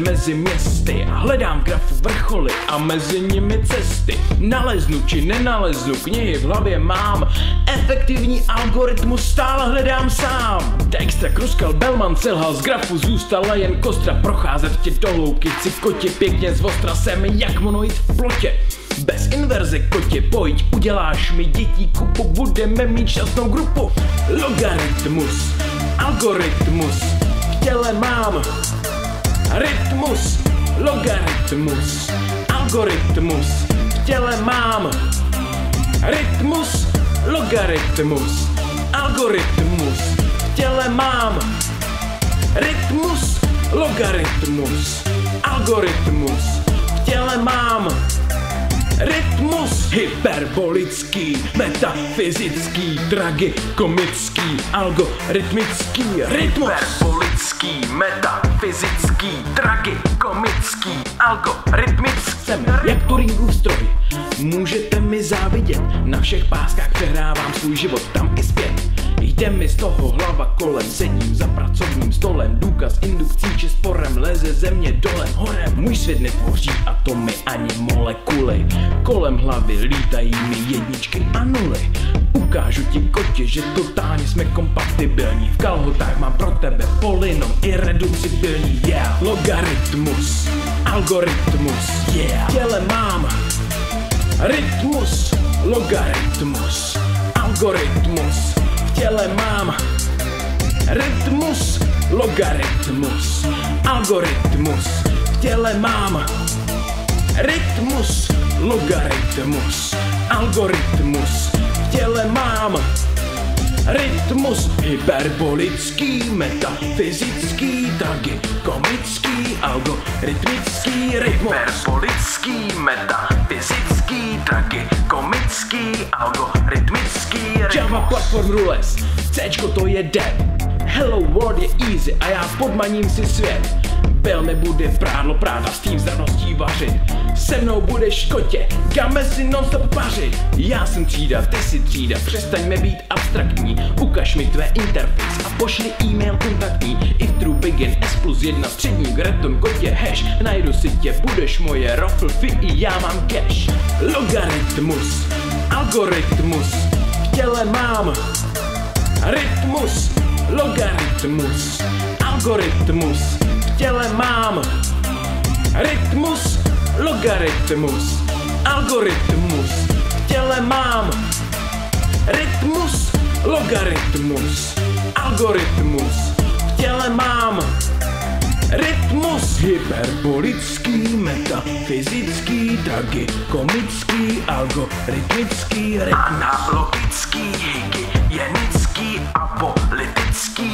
mezi městy a hledám grafu vrcholy a mezi nimi cesty. Naleznu či nenaleznu, knihy v hlavě mám, efektivní algoritmus stále hledám sám. Dijkstra, Kruskal, Bellman selhal, z grafu zůstala jen kostra. Procházet tě do hloubky, chci kotě pěkně zvostra, jsem jak monoid v plotě. Bez inverze kotě, pojď, uděláš mi dětí kupu, budeme mít šťastnou grupu. Logaritmus, algoritmus, v těle mám rytmus. Logaritmus, algoritmus, v těle mám rytmus. Logaritmus, algoritmus, v těle mám rytmus. Logaritmus, algoritmus, v těle mám rytmus. Hyperbolický, metafyzický, tragikomický, algoritmický rytmus. Hyperbolický, metafyzický, tragikomický, algoritmický. Jsem jak Turingův stroj, můžete mi závidět, na všech páskách přehrávám svůj život tam i zpět. Jde mi z toho hlava kolem, sedím za pracovním stolem, důkaz indukcí či sporem, leze ze mě dolem horem. Můj svět netvoří atomy ani molekuly, kolem hlavy lítají mi jedničky a nuly. Ukážu ti kotě, že totálně jsme kompatibilní, v kalhotách mám pro tebe polynom irreducibilní. Yeah. Logaritmus, algoritmus, yeah. V těle mám rytmus. Logaritmus, algoritmus, v těle mám rytmus. Logaritmus, algoritmus, v těle mám rytmus. Logaritmus, algoritmus, v těle mám rytmus. Hyperbolický, metafyzický, tragikomický, algoritmický rytmus. Hyperbolický, metafyzický, tragikomický, algoritmický rytmus. Java platform rules, Cčko to je dead, Hello World je easy a já podmaním si svět. Bell nebude prádlo prát a s tím zraností vařit. Se mnou budeš kotě, káme si non-stop pařit. Já jsem třída, ty si třída, přestaňme být abstraktní. Ukaž mi tvé interface a pošli e-mail kontaktní. If true begin S+1 středník return kotě hash. Najdu si tě, budeš moje rofl fi i já mám cash. Logaritmus, algoritmus, v těle mám rytmus. Logaritmus, algoritmus, v těle mám rytmus. Logaritmus, algoritmus, v těle mám rytmus. Logaritmus, algoritmus, v těle mám rytmus. Hyperbolický, metafyzický, tragikomický, algoritmický rytmus. Analogický, hygienický, apolitický,